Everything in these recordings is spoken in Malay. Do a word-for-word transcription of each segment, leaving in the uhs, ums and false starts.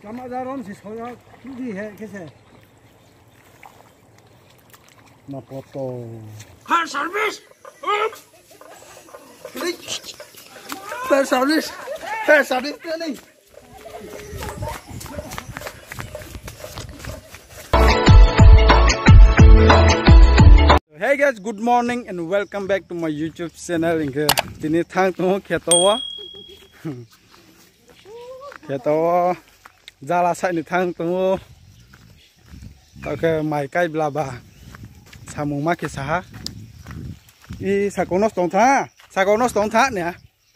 Cama ra rom si soya đi है कैसे? Na poto. Car service. Car service. Car service नहीं. Hey guys, good morning and welcome back to my YouTube channel. Inge tini thang tu khetawa. Khetawa jala sai ni thang tu. Okay, mai kai blaba. Samung ma ke saha. I sakonos tong tha. Sakonos tong tha nè.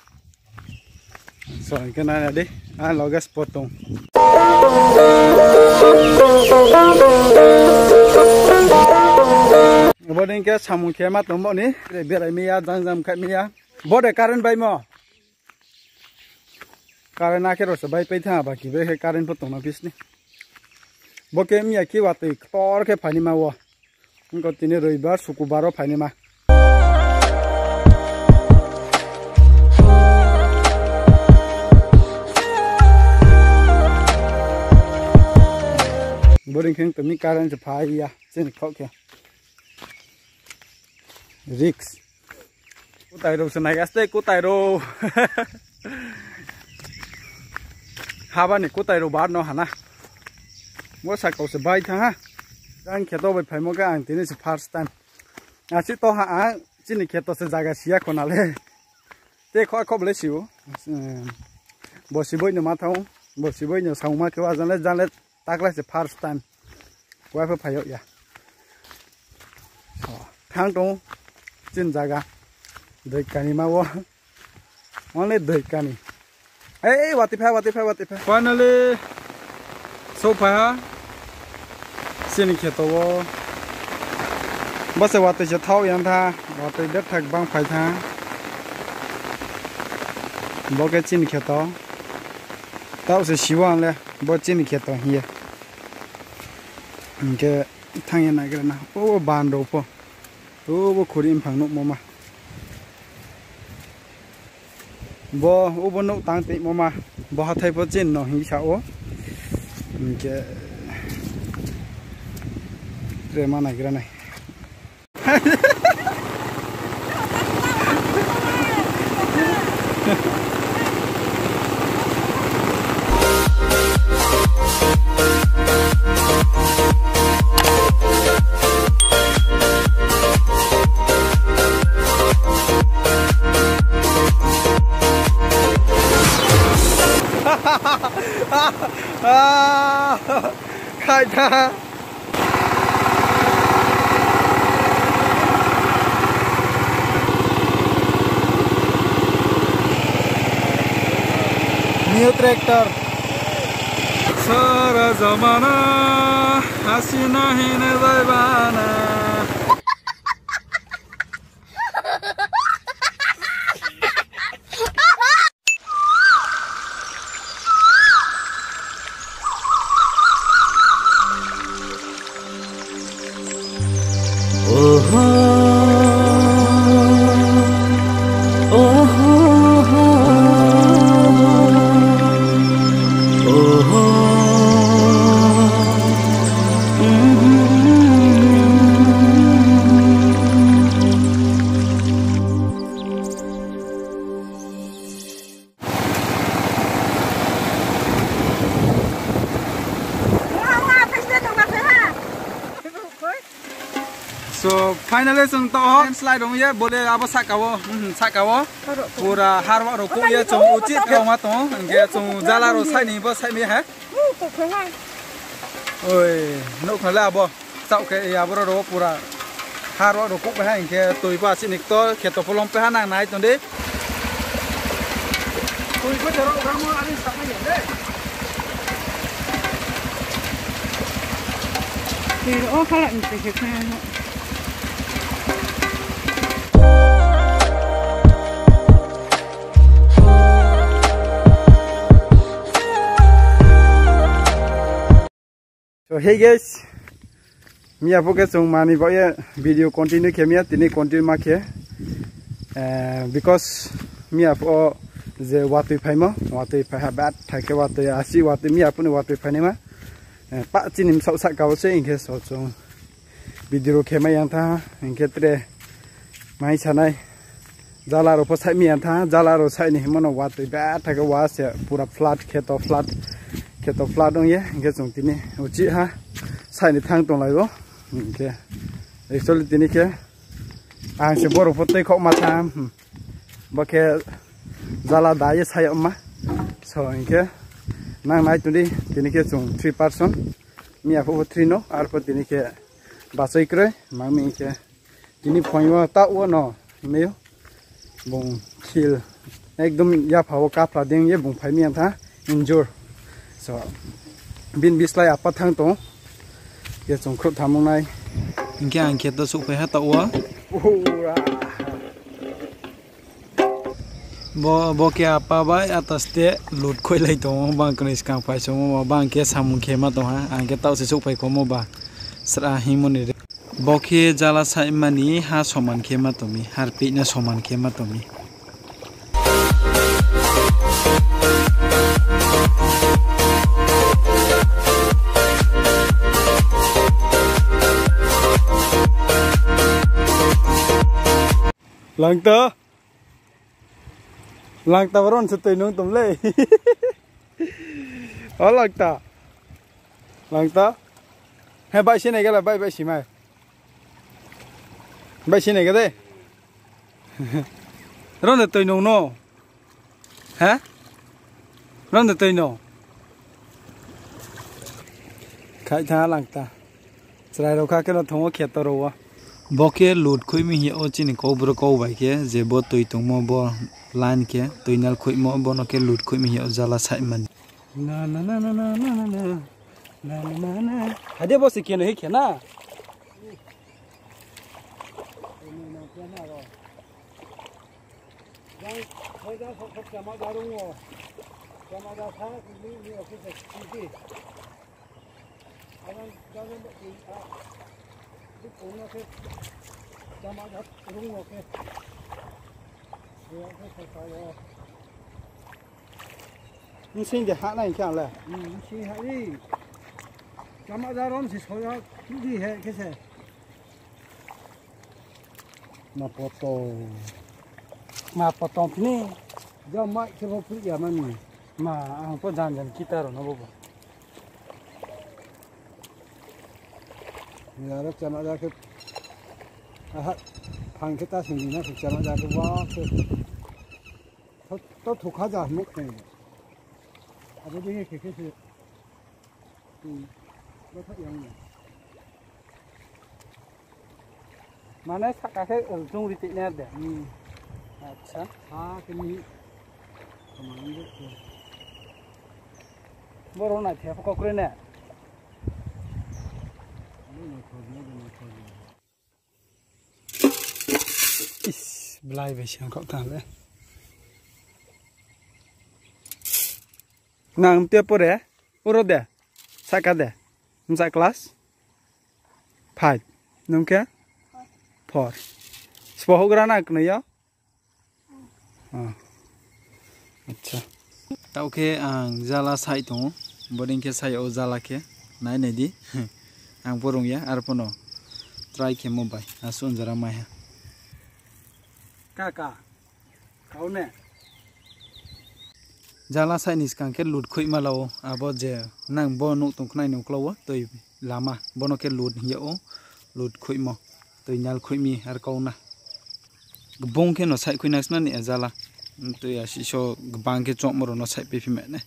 So cái này là đi. An loga spot tong. Bố định cái samung kia mà tụi bọn ní để biết là mía dang dang cái mía bố để Karan bay mò Karan na cái rồi sẽ bay bay thang bà kì về cái Karan bắt tụi nó biết ní bố cái mía kia vào từ to cái phải ní mà vợ không có tin rồi bà sụp bà rồi phải ní mà bố định cái tụi mình Karan sẽ phải à trên khó kìa Rix. Cô tài đồ này este cô tài đồ. Haba này cô tài đồ bán nó hả na. Mua sạch cầu sẽ bay thang ha. Đang khét to bị phải mua cái anh tí này sẽ first time. À chỉ to hả chỉ này khét to sẽ ra cái xía con nào lên. Thế khó khó lấy xíu. Bỏ xíu bơi nữa mà thâu. Bỏ xíu bơi nữa xong mà kêu anh lên ra lên tắc lại sẽ first time. Quay phải phải vậy à. Thang trống. Trên jaga đời cani mà wo only đời cani hey what if what if what if finally so far xin kheto wo bas whatจะเท่ายังท่า what đất thạch băng phải tha bo cái chín kheto tao sẽ希望了 bo chín kheto here cái thằng này cái nào ô bàn đồ po ô bố khối im phẳng nụ mò mà bố ô bố nụ tăng tị mò mà bố hạt thay bố trên nó hình sao ô cái rồi mà này cái này à khai ra new tractor sara zamana hasina hine zaibana oh oh oh oh So finally chúng ta slide dong ya boleh apa sak kawo sak kawo pura harwa ro ko ya chung uchit kawo ma to nge chung jala ro sai ni bo sai mi ha oi no khala bo sau ke ya bo ro pura harwa ro ko ba ha nge tui ba sinik to kheto polom pe ha nang nai ton de tui ko ro ga mo ani sak mai de thì ô khala ni te kha So hey guys, mi apo ke sung mani ba ye video continue ke mi tini continue ma ke because mi apo je watui phaimo watui phai bat thake watui asi watui mi apuni watui phai ma pa chinim sau sa kau se inge so chung video khema yang tha inge tre mai sanai jala ro phasai mi yang tha jala ro sai ni mono watui bat thake wa se pura flat kheto flat kheto flat ong ye inge chung tini uchi ha sai ni thang tong lai go inge actually tini ke ang se boro photoi khok ma tham ba ke jala dai sai amma so inge nang nai tuni tini ke chung three person mi apo three no arpo tini ke basai kre mang mi ke tini phoi ta o no meyo bong khil ekdom ya phawo ka phla ding ye bong phai mi tha injur so bin bislai apa thang to ke chung khru thamong nai inge ang ke to su phai ha ta o bo bo ke apa bai atas te lut khoi lai to bang knis kang phai so mo bang ke samung ke ma to ha ang ke tau se su phai ko mo ba sra hi mo ni bo ke jala sai mani ha soman ke ma to mi har pe na soman ke ma to mi lang ta lang ta ron se toi nong tum le ó lang ta lang ta hai bai xin này cái là bai bai xí mai bai xin này cái đấy ron se toi nong no hả ron se toi no khai tha lang ta srai ro kha ke no thong khet to ro wa boke load khoi mi hi o chin ko bro ko bai ke je bo toi tung mo bo line ke toinal khoi mo bo no ke load khoi mi hi o jala sai man na na na na na na na na na na hade bo se ke no he ke na jang hoi da khok khok chama da rung wo chama da tha ni ni o ke se ki anan da ne bo ki a cái cuốn nó cái cho má đất đúng rồi cái cái cái cái rồi你现在喊那样嘞？嗯，现在哩，咱们这拢是说要厉害，可是那不多，那不多呢，要买这个不一样嘛你，嘛啊不咱人记得了那不不。你那咱们这个啊，旁kita sini na kita nak jadi wah tu, tu tu tu kaza muk ni. Ada dia ke ke tu, tu tu yang ni. Mana sekarang ke ujung ritik ni ada. Hmm. Acha. Ah, kini. Kemana tu? Baru nak siapa kau keren ni? Is belai besiang kau tahu le. Nang tiap pore, puro deh, saka deh, masa kelas, five, nungke, four, sepuluh gram nak ni ya? Ah, अच्छा. Tahu ke ang jala sai tu, boring ke sai o jala ke, nai nai di, ang porong ya, arpono, try ke mobile, asun jara mai. Kakak, kau ne? Jala sai nis kan ke lut khoi malau abo je nang bo nuk tung knai nuk lawa toi lama bono ke lut hiao lut khoi mo toi nyal khoi mi har kau na bong ke no sai khoi nas na ni jala toi a si so bang ke chok moro no sai pe fi me ne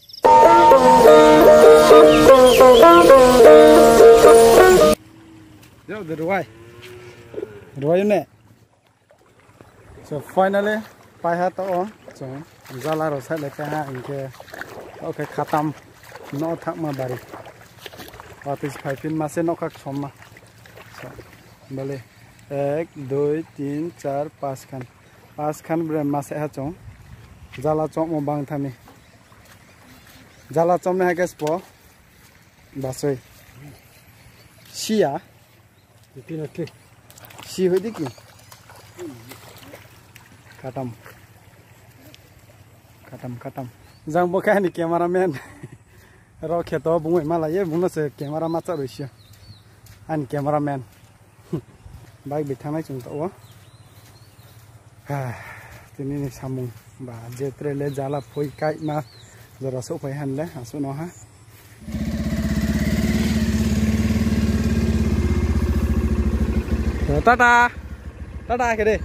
yo the ruai ruai ne so finally pai ha to on so jala ro sai le ka ha inke okay khatam no thak ma bari what is five pin ma se no khak somma so bale one two three four five khan five khan bre ma se ha chong jala chong mo bang thami jala chom ne ha kes po basoi sia tin okay si hodi ki khatam खत्म खत्म जंग बका नि कैमरामैन रो खेतो बुंगे माला ये बुंनो से कैमरा माचा रहियो आन कैमरामैन बाइक बिथानाय जों तो हा तिनि नि सामुं बा जेत्रेले जाला फै काइ मा जरा सो फै हानले आसु न हा टाटा टाटा के दे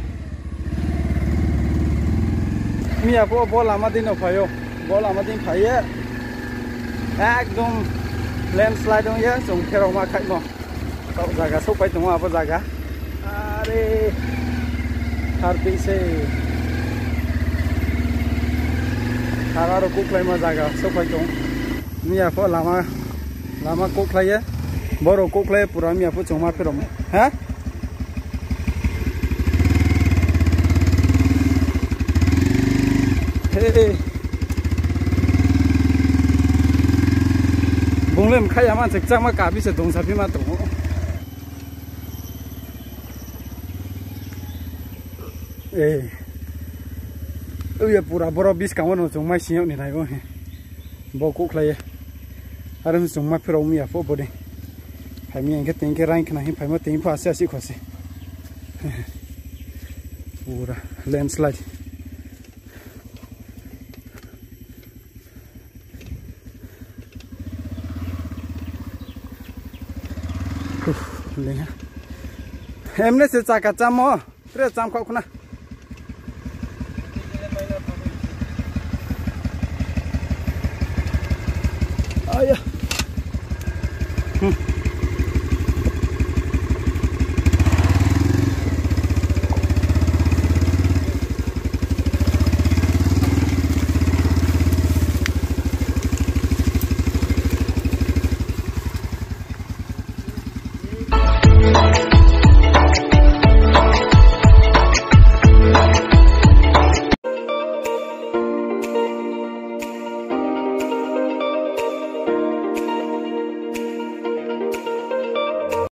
मिया पो बल आमा दिन फायो बल आमा दिन फायो एकदम लैंडस्लाइड दं ये जों फेराव मा खाइ न तो जागा सो फै दं आबो जागा अरे थार पैसे थारारो कोक्लाय मा जागा सो फै दं मिया पो लामा लामा कोक्लाय बरो कोक्लाय पुरा मिया पो जों मा फेराव हा बुंले खाया मानसि चामा काबिसे दंसाफि मा दङ ए ओया पुरा बर' बिस कामनो जों माइ सिङाव नि थाइगौ हे बको खलाय आरो जों मा फेराव मिया फो बदे फाइमी एंके तेंके राइन खना हि फाइमा तें फासे आसि खसे पूरा लैंडस्लाइड लेहा एमने से चाका चामो त्रे चाम खाउ खुना आया